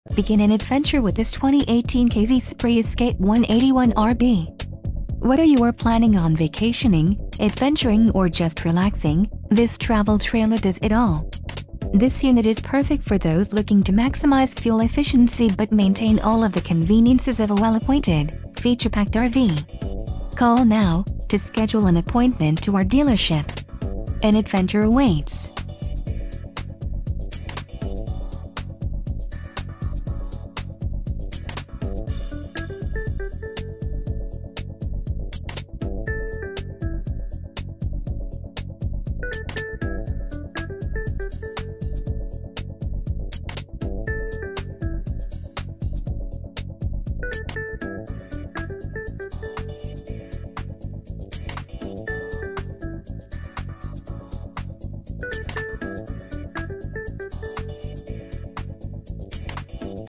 Begin an adventure with this 2018 KZ Spree Escape 181RB. Whether you are planning on vacationing, adventuring or just relaxing, this travel trailer does it all. This unit is perfect for those looking to maximize fuel efficiency but maintain all of the conveniences of a well-appointed, feature-packed RV. Call now to schedule an appointment to our dealership. An adventure awaits.